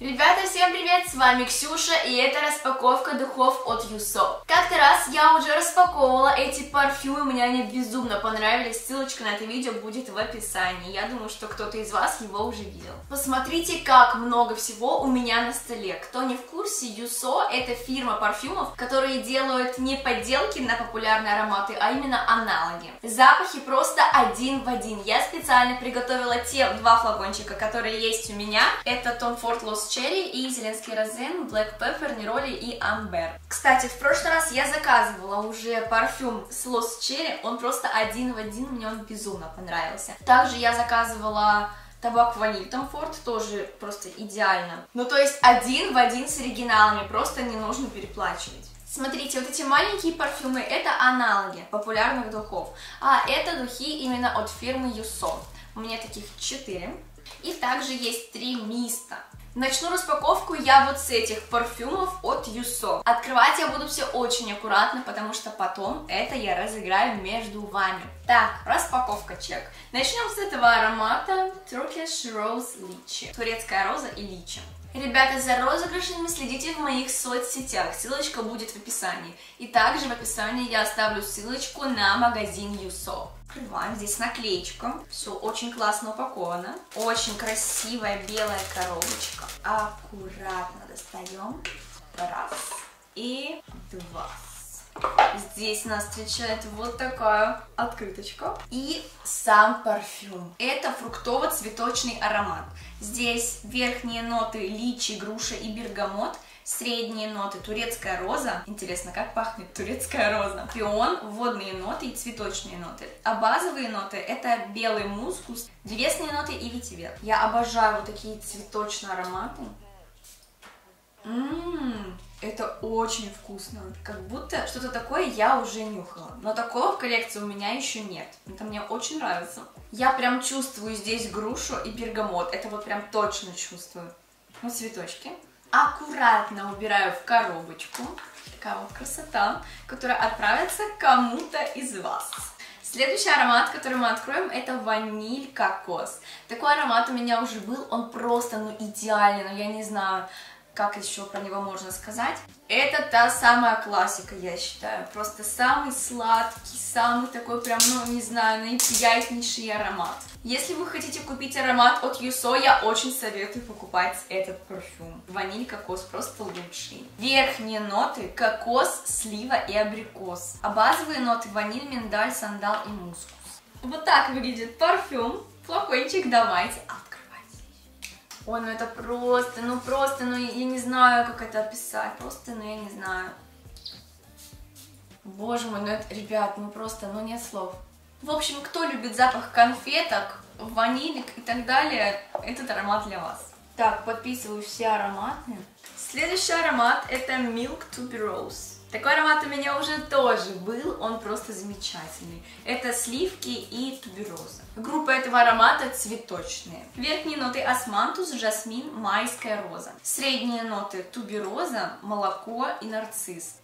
Ребята, всем привет, с вами Ксюша, и это распаковка духов от Yuso. Как-то раз я уже распаковывала эти парфюмы, мне они безумно понравились, ссылочка на это видео будет в описании, я думаю, что кто-то из вас его уже видел. Посмотрите, как много всего у меня на столе. Кто не в курсе, Yuso — это фирма парфюмов, которые делают не подделки на популярные ароматы, а именно аналоги. Запахи просто один в один. Я специально приготовила те два флакончика, которые есть у меня. Это Tom Ford Lost Cherry и Зеленский розен, Black Pepper, Neroli и Amber. Кстати, в прошлый раз я заказывала уже парфюм с Lost Cherry, он просто один в один, мне он безумно понравился. Также я заказывала табак ваниль Tom Ford, тоже просто идеально. Ну то есть один в один с оригиналами, просто не нужно переплачивать. Смотрите, вот эти маленькие парфюмы — это аналоги популярных духов, а это духи именно от фирмы Yuso. У меня таких 4. И также есть 3 миста. Начну распаковку я вот с этих парфюмов от Yuso. Открывать я буду все очень аккуратно, потому что потом это я разыграю между вами. Так, распаковка чек. Начнем с этого аромата Turkish Rose Lychee. Турецкая роза и личи. Ребята, за розыгрышами следите в моих соцсетях, ссылочка будет в описании. И также в описании я оставлю ссылочку на магазин Yuso. Открываем, здесь наклеечка, все очень классно упаковано. Очень красивая белая коробочка. Аккуратно достаем. Раз и два. Здесь нас встречает вот такая открыточка. И сам парфюм. Это фруктово-цветочный аромат. Здесь верхние ноты личи, груша и бергамот. Средние ноты турецкая роза. Интересно, как пахнет турецкая роза? Пион, водные ноты и цветочные ноты. А базовые ноты — это белый мускус, древесные ноты и ветивер. Я обожаю вот такие цветочные ароматы. Это очень вкусно. Как будто что-то такое я уже нюхала. Но такого в коллекции у меня еще нет. Это мне очень нравится. Я прям чувствую здесь грушу и бергамот. Это вот прям точно чувствую. Вот цветочки. Аккуратно убираю в коробочку. Такая вот красота, которая отправится кому-то из вас. Следующий аромат, который мы откроем, это ваниль кокос. Такой аромат у меня уже был, он просто, идеальный, но я не знаю, как еще про него можно сказать. Это та самая классика, я считаю. Просто самый сладкий, самый такой прям, не знаю, наиприятнейший аромат. Если вы хотите купить аромат от Yuso, я очень советую покупать этот парфюм. Ваниль кокос просто лучший. Верхние ноты — кокос, слива и абрикос. А базовые ноты — ваниль, миндаль, сандал и мускус. Вот так выглядит парфюм. Флакончик давайте открывать. Ой, это просто, я не знаю, как это описать, просто, я не знаю. Боже мой, это, ребят, просто, нет слов. В общем, кто любит запах конфеток, ванилек и так далее, этот аромат для вас. Так, подписываю все ароматы. Следующий аромат — это Milk Tuberose. Такой аромат у меня уже тоже был, он просто замечательный. Это сливки и тубероза. Группа этого аромата цветочные. Верхние ноты — османтус, жасмин, майская роза. Средние ноты — тубероза, молоко и нарцисс.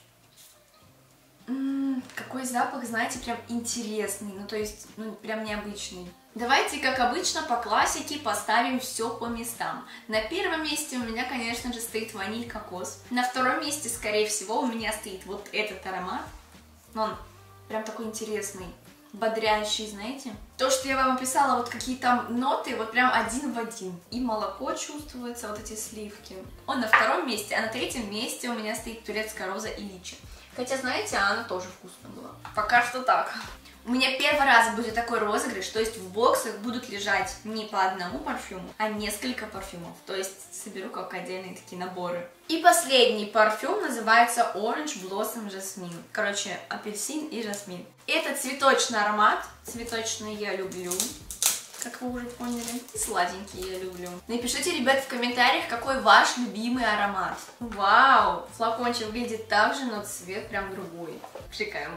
Какой запах, знаете, прям интересный, прям необычный. Давайте, как обычно, по классике поставим все по местам. На первом месте у меня, конечно же, стоит ваниль кокос. На втором месте, скорее всего, у меня стоит вот этот аромат. Он прям такой интересный, бодрящий, знаете. То, что я вам описала, вот какие там ноты, вот прям один в один. И молоко чувствуется, вот эти сливки. Он на втором месте, а на третьем месте у меня стоит турецкая роза и личи. Хотя, знаете, она тоже вкусная была. Пока что так. У меня первый раз будет такой розыгрыш, то есть в боксах будут лежать не по одному парфюму, а несколько парфюмов. То есть соберу как отдельные такие наборы. И последний парфюм называется Orange Blossom Jasmine. Короче, апельсин и жасмин. Это цветочный аромат. Цветочный я люблю, как вы уже поняли. И сладенький я люблю. Напишите, ребят, в комментариях, какой ваш любимый аромат. Вау! Флакончик выглядит так же, но цвет прям другой. Пшикаем.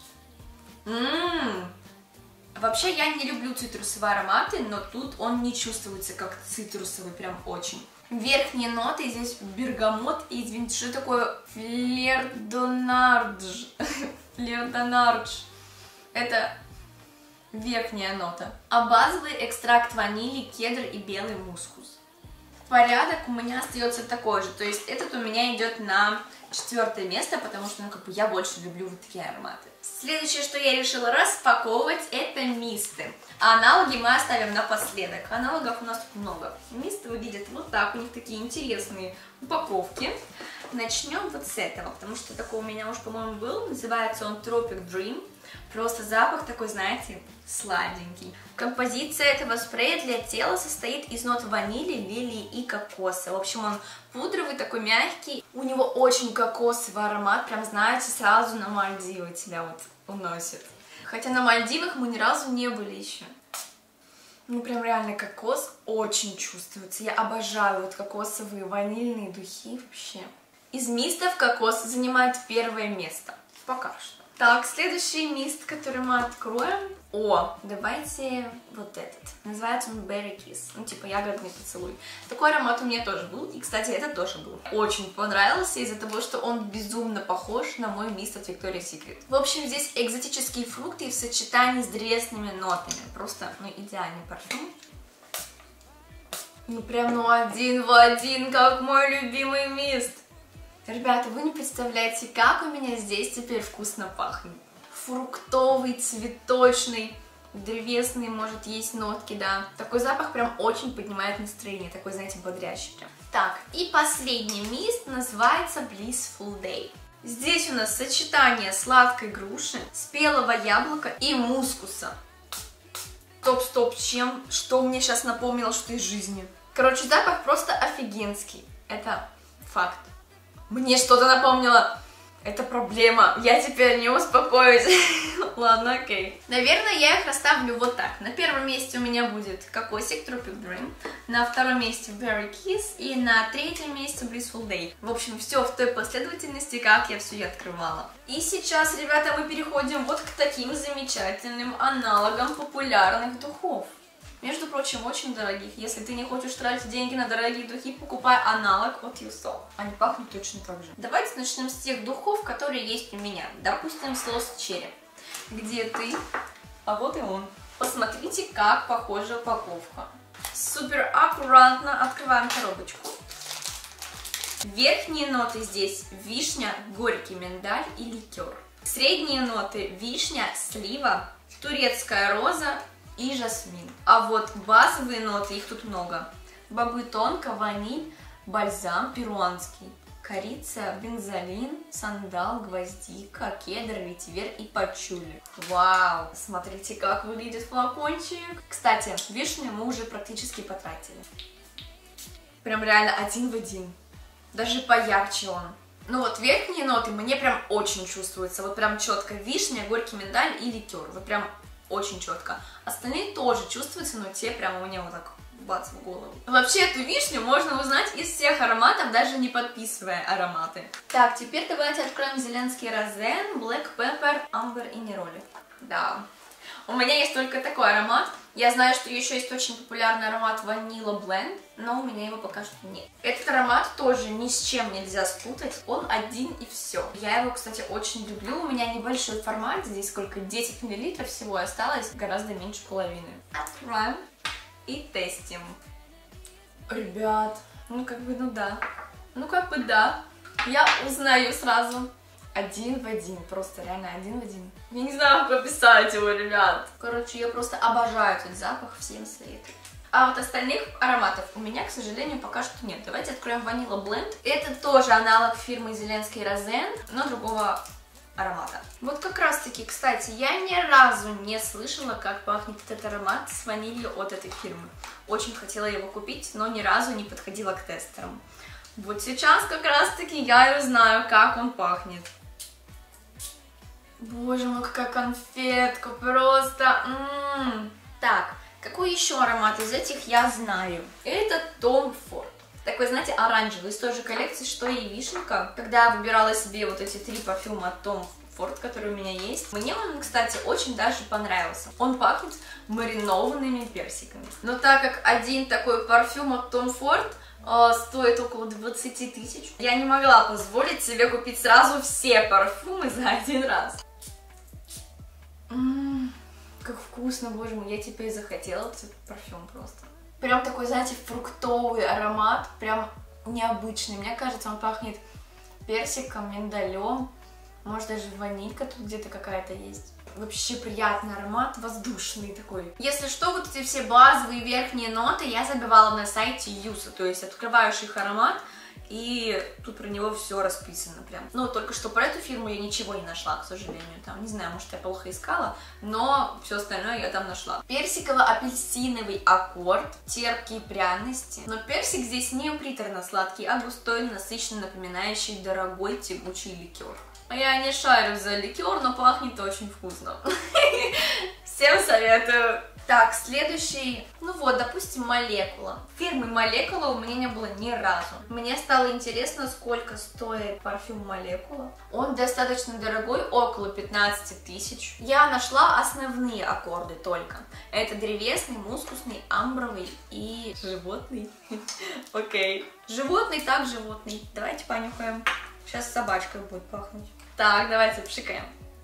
Вообще я не люблю цитрусовые ароматы, но тут он не чувствуется как цитрусовый, прям очень. Верхние ноты здесь бергамот и, извините, что такое флердонардж. Флердонардж. Это верхняя нота. А базовый экстракт ванили, кедр и белый мускус. порядок у меня остается такой же, то есть этот у меня идет на 4 место, потому что, ну, как бы я больше люблю вот такие ароматы. Следующее, что я решила распаковывать, это мисты. А аналоги мы оставим напоследок. Аналогов у нас тут много. Мисты выглядят вот так, у них такие интересные упаковки. Начнем вот с этого, потому что такой у меня уже, по-моему, был. Называется он Tropic Dream. Просто запах такой, знаете, сладенький. Композиция этого спрея для тела состоит из нот ванили, лилии и кокоса. В общем, он пудровый, такой мягкий. У него очень кокосовый аромат, прям, знаете, сразу на Мальдивы тебя вот уносит. Хотя на Мальдивах мы ни разу не были еще. Ну, прям реально кокос очень чувствуется. Я обожаю вот кокосовые ванильные духи вообще. Из мистов кокос занимает 1 место. Пока что. Так, следующий мист, который мы откроем. Давайте вот этот. Называется он Berry Kiss. Ну, типа ягодный поцелуй. Такой аромат у меня тоже был. И, кстати, этот тоже был. Очень понравился из-за того, что он безумно похож на мой мист от Victoria's Secret. В общем, здесь экзотические фрукты в сочетании с древесными нотами. Просто, ну, идеальный парфюм. Ну, прям, ну, один в один, как мой любимый мист. Ребята, вы не представляете, как у меня здесь теперь вкусно пахнет. Фруктовый, цветочный, древесный, может, есть нотки, да. Такой запах прям очень поднимает настроение, такой, знаете, бодрящий прям. Так, и последний мист называется Blissful Day. Здесь у нас сочетание сладкой груши, спелого яблока и мускуса. Стоп, что мне сейчас напомнило, что из жизни? Короче, запах просто офигенский, это факт. Мне что-то напомнило. Это проблема. Я теперь не успокоюсь. Ладно, окей. Наверное, я их расставлю вот так. На 1 месте у меня будет кокосик Tropic Dream. На 2 месте Berry Kiss. И на 3 месте Blissful Day. В общем, все в той последовательности, как я все и открывала. И сейчас, ребята, мы переходим вот к таким замечательным аналогам популярных духов. Между прочим, очень дорогих. Если ты не хочешь тратить деньги на дорогие духи, покупай аналог от Yuso. Они пахнут точно так же. Давайте начнем с тех духов, которые есть у меня. Допустим, с Lost Cherry. Где ты? А вот и он. Посмотрите, как похожа упаковка. Супер аккуратно открываем коробочку. Верхние ноты здесь вишня, горький миндаль и ликер. Средние ноты вишня, слива, турецкая роза и жасмин. А вот базовые ноты, их тут много. Бобы тонко, ваниль, бальзам перуанский, корица, бензолин, сандал, гвоздика, кедр, ветивер и пачули. Вау! Смотрите, как выглядит флакончик. Кстати, вишню мы уже практически потратили. Прям реально один в один. Даже поярче он. Ну вот верхние ноты мне прям очень чувствуются. Вот прям четко вишня, горький миндаль и ликер. Вот прям очень четко. Остальные тоже чувствуются, но те прямо мне вот так бац в голову. Вообще эту вишню можно узнать из всех ароматов, даже не подписывая ароматы. Так, теперь давайте откроем Зеленский Розен, Black Pepper, Amber и Нероли. Да. У меня есть только такой аромат. Я знаю, что еще есть очень популярный аромат Vanilla Blend, но у меня его пока что нет. Этот аромат тоже ни с чем нельзя спутать. Он один и все. Я его, кстати, очень люблю. У меня небольшой формат. Здесь сколько? 10 мл всего осталось. Гораздо меньше половины. Откроем и тестим. Ребят, ну как бы, ну да. Ну как бы да. Я узнаю сразу. Один в один, просто реально один в один. Я не знаю, как описать его, ребят. Короче, я просто обожаю этот запах, всем советую. А вот остальных ароматов у меня, к сожалению, пока что нет. Давайте откроем Vanilla Blend. Это тоже аналог фирмы Зеленский Розен, но другого аромата. Вот как раз таки, кстати, я ни разу не слышала, как пахнет этот аромат с ванилью от этой фирмы. Очень хотела его купить, но ни разу не подходила к тестерам. Вот сейчас как раз таки я и узнаю, как он пахнет. Боже мой, какая конфетка, просто... Так, какой еще аромат из этих я знаю? Это Tom Ford. Такой, знаете, оранжевый, из той же коллекции, что и вишенка. Когда я выбирала себе вот эти 3 парфюма от Tom Ford, которые у меня есть, мне он, кстати, очень даже понравился. Он пахнет маринованными персиками. Но так как один такой парфюм от Tom Ford стоит около 20 тысяч, я не могла позволить себе купить сразу все парфюмы за один раз. Как вкусно, боже мой, я теперь захотела этот парфюм просто. Прям такой, знаете, фруктовый аромат, прям необычный. Мне кажется, он пахнет персиком, миндалем, может даже ванилька тут где-то какая-то есть. Вообще приятный аромат, воздушный такой. Если что, вот эти все базовые верхние ноты я забивала на сайте Юса, то есть открываешь их аромат, и тут про него все расписано прям. Но только что про эту фирму я ничего не нашла, к сожалению. Там, не знаю, может, я плохо искала, но все остальное я там нашла. Персиково-апельсиновый аккорд, терпкие пряности. Но персик здесь не приторно-сладкий, а густой, насыщенно напоминающий дорогой тягучий ликер. Я не шарю за ликер, но пахнет очень вкусно. Всем советую. Так, следующий, ну вот, допустим, молекула. Фирмы молекула у меня не было ни разу. Мне стало интересно, сколько стоит парфюм молекула. Он достаточно дорогой, около 15 тысяч. Я нашла основные аккорды только. Это древесный, мускусный, амбровый и животный. Окей. Животный, так животный. Давайте понюхаем. Сейчас собачкой будет пахнуть. Так, давайте пшикаем.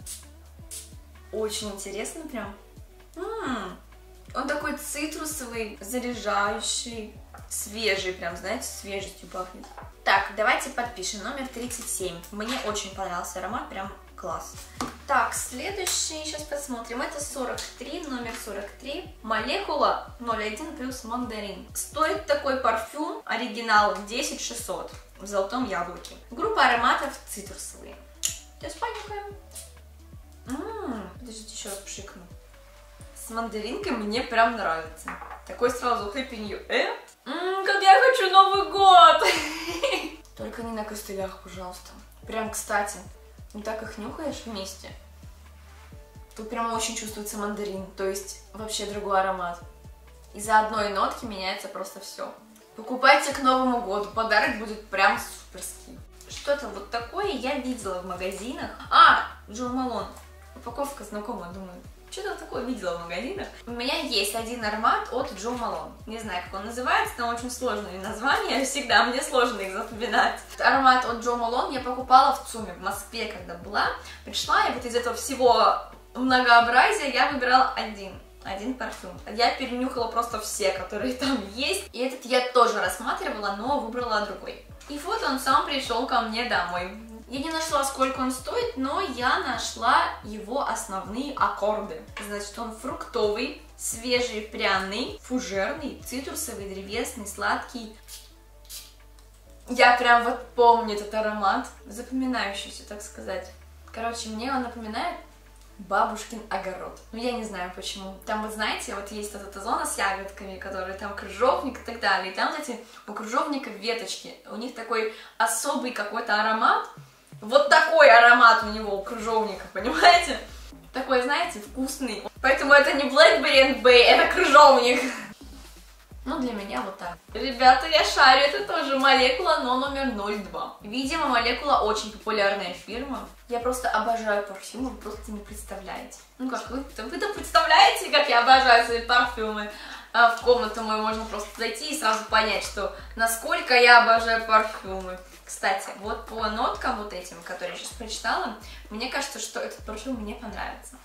Очень интересно прям. Он такой цитрусовый, заряжающий, свежий, прям, знаете, свежестью пахнет. Так, давайте подпишем. Номер 37. Мне очень понравился аромат, прям класс. Так, следующий, сейчас посмотрим. Это 43, номер 43. Молекула 01 плюс мандарин. Стоит такой парфюм, оригинал 10600 в золотом яблоке. Группа ароматов цитрусовые. Сейчас понюхаем. Подождите, еще раз пшикну. С мандаринкой мне прям нравится. Такой сразу Happy New Year. Как я хочу Новый год! Только не на костылях, пожалуйста. Прям, кстати, не так их нюхаешь вместе. Тут прям очень чувствуется мандарин. То есть вообще другой аромат. Из-за одной нотки меняется просто все. Покупайте к Новому году. Подарок будет прям суперский. Что-то вот такое я видела в магазинах. Джо Малон. Упаковка знакомая, думаю. Что-то такое видела в магазинах. У меня есть один аромат от Джо Малон. Не знаю, как он называется, там очень сложные названия. Всегда мне сложно их запоминать. Аромат от Джо Малон я покупала в ЦУМе в Москве, когда была. Пришла, и вот из этого всего многообразия я выбирала один парфюм. Я перенюхала просто все, которые там есть. И этот я тоже рассматривала, но выбрала другой. И вот он сам пришел ко мне домой. Я не нашла, сколько он стоит, но я нашла его основные аккорды. Значит, он фруктовый, свежий, пряный, фужерный, цитрусовый, древесный, сладкий. Я прям вот помню этот аромат, запоминающийся, так сказать. Короче, мне он напоминает бабушкин огород. Ну, я не знаю почему. Там, вот знаете, вот есть вот эта зона с ягодками, которые там крыжовник и так далее. И там, знаете, у крыжовника веточки. У них такой особый какой-то аромат. Вот такой аромат у него, у крыжовника, понимаете? Такой, знаете, вкусный. Поэтому это не Blackberry & Bay, это крыжовник. Ну, для меня вот так. Ребята, я шарю, это тоже молекула, но номер 02. Видимо, молекула очень популярная фирма. Я просто обожаю парфюмы, вы просто не представляете. Ну как, вы-то представляете, как я обожаю свои парфюмы? В комнату мою можно просто зайти и сразу понять, что насколько я обожаю парфюмы. Кстати, вот по ноткам вот этим, которые я сейчас прочитала, мне кажется, что этот парфюм мне понравится.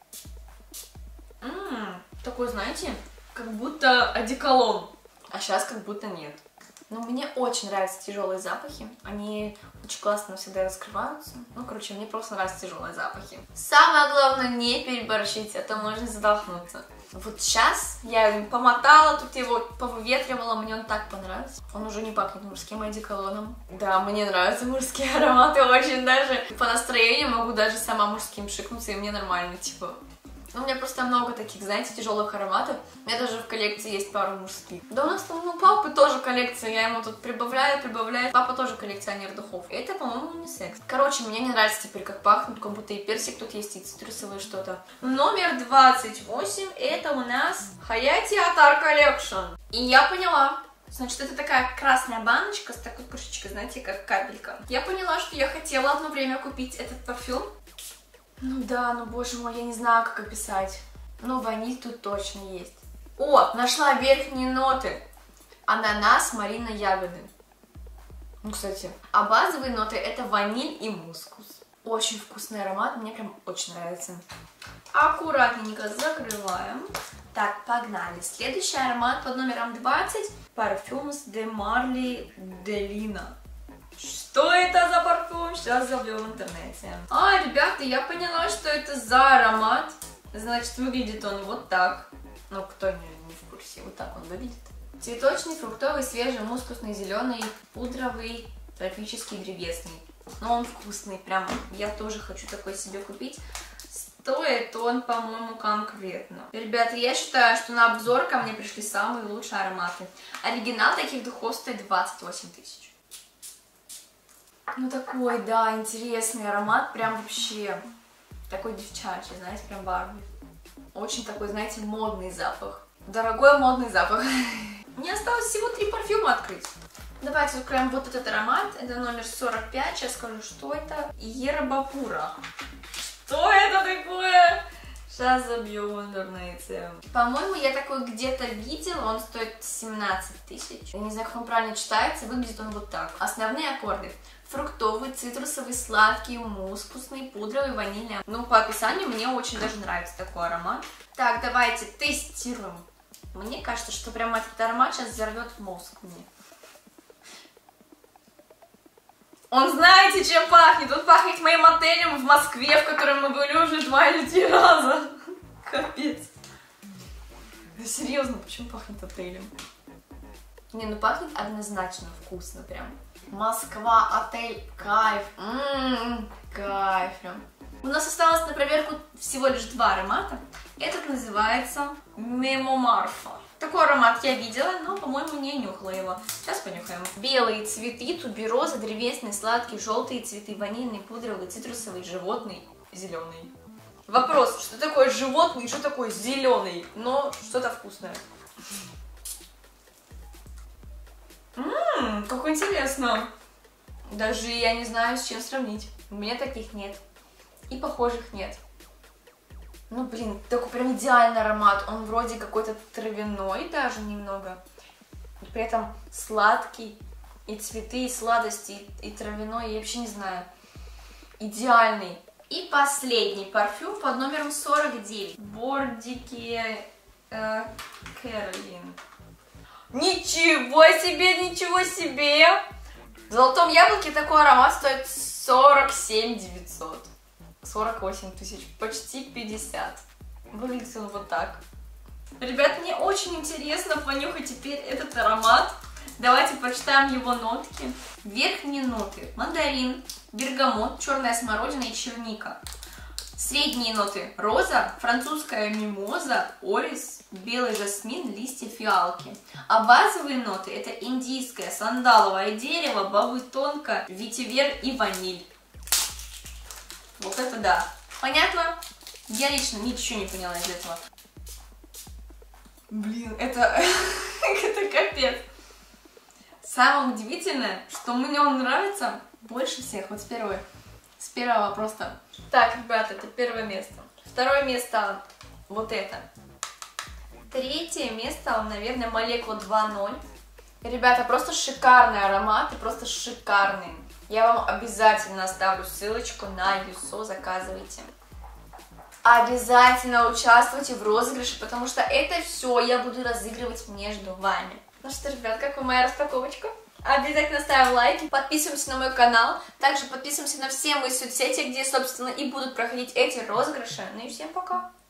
Такой, знаете, как будто одеколон, а сейчас как будто нет. Но мне очень нравятся тяжелые запахи, они очень классно всегда раскрываются. Ну, короче, мне просто нравятся тяжелые запахи. Самое главное, не переборщить, а то можно задохнуться. Вот сейчас я помотала, тут его повыветривала, мне он так понравился. Он уже не пахнет мужским одеколоном. Да, мне нравятся мужские ароматы очень даже. По настроению могу даже сама мужским шикнуться, и мне нормально, типа. Ну, у меня просто много таких, знаете, тяжелых ароматов. У меня даже в коллекции есть пару мужских. Да у нас там, ну, папы тоже коллекция, я ему тут прибавляю. Папа тоже коллекционер духов. И это, по-моему, не секс. Короче, мне не нравится теперь, как пахнут, как будто и персик тут есть, и цитрусовое что-то. Номер 28, это у нас Hayati Attar Collection. И я поняла. Значит, это такая красная баночка с такой крышечкой, знаете, как капелька. Я поняла, что я хотела одно время купить этот парфюм. Ну да, ну боже мой, я не знаю, как описать. Но ваниль тут точно есть. О, нашла верхние ноты. Ананас, малина, ягоды. Ну, кстати, а базовые ноты это ваниль и мускус. Очень вкусный аромат, мне прям очень нравится. Аккуратненько закрываем. Так, погнали. Следующий аромат под номером 20. Parfums de Marly Delina. Что это за парфюм? Сейчас забью в интернете. Ребята, я поняла, что это за аромат. Значит, выглядит он вот так. Ну, кто не в курсе, вот так он выглядит. Цветочный, фруктовый, свежий, мускусный, зеленый, пудровый, тропический, древесный. Но он вкусный, прям. Я тоже хочу такой себе купить. Стоит он, по-моему, конкретно. Ребята, я считаю, что на обзор ко мне пришли самые лучшие ароматы. Оригинал таких духов стоит 28 тысяч. Ну такой, да, интересный аромат, прям вообще такой девчачий, знаете, прям Барби. Очень такой, знаете, модный запах. Дорогой модный запах. Мне осталось всего 3 парфюма открыть. Давайте откроем вот этот аромат. Это номер 45. Сейчас скажу, что это. Ербапура. Что это такое? Сейчас забью в интернете. По-моему, я такой где-то видела. Он стоит 17 тысяч. Я не знаю, как он правильно читается. Выглядит он вот так. Основные аккорды. Фруктовый, цитрусовый, сладкий, мускусный, пудровый, ванильный. Ну, по описанию мне очень даже нравится такой аромат. Так, давайте тестируем. Мне кажется, что прям этот аромат сейчас взорвет мозг мне. Он знаете, чем пахнет? Он пахнет моим отелем в Москве, в котором мы были уже 2 или 3 раза. Капец. Да серьезно, почему пахнет отелем? Не, ну пахнет однозначно вкусно прям. Москва, отель, кайф. Кайф прям. У нас осталось на проверку всего лишь 2 аромата. Этот называется Мемомарфа. Такой аромат я видела, но, по-моему, не нюхала его. Сейчас понюхаем. Белые цветы, тубероза, древесный, сладкий, желтые цветы, ванильный, пудровый, цитрусовый, животный, зеленый. Вопрос, что такое животный и что такое зеленый? Но что-то вкусное. Как интересно. Даже я не знаю, с чем сравнить. У меня таких нет. И похожих нет. Ну, блин, такой прям идеальный аромат. Он вроде какой-то травяной даже немного. И при этом сладкий. И цветы, и сладости, и травяной. Я вообще не знаю. Идеальный. И последний парфюм под номером 49. Бордики Кэролин. Ничего себе, ничего себе! В золотом яблоке такой аромат стоит 47 900. 48 тысяч, почти 50. Выглядит он вот так. Ребят, мне очень интересно понюхать теперь этот аромат. Давайте прочитаем его нотки. Верхние ноты: мандарин, бергамот, черная смородина и черника. Средние ноты: роза, французская мимоза, орис, белый жасмин, листья фиалки. А базовые ноты — это индийское, сандаловое дерево, бобы тонко, ветивер и ваниль. Вот это да. Понятно? Я лично ничего не поняла из этого. Блин, это капец. Самое удивительное, что мне он нравится больше всех. Вот с первого просто. Так, ребята, это первое место. Второе место вот это. Третье место, наверное, молекула 2.0. Ребята, просто шикарный аромат и просто шикарный. Я вам обязательно оставлю ссылочку на Юсо, заказывайте. Обязательно участвуйте в розыгрыше, потому что это все я буду разыгрывать между вами. Ну что, ребят, как вам моя распаковочка? Обязательно ставим лайки, подписываемся на мой канал, также подписываемся на все мои соцсети, где, собственно, и будут проходить эти розыгрыши. Ну и всем пока!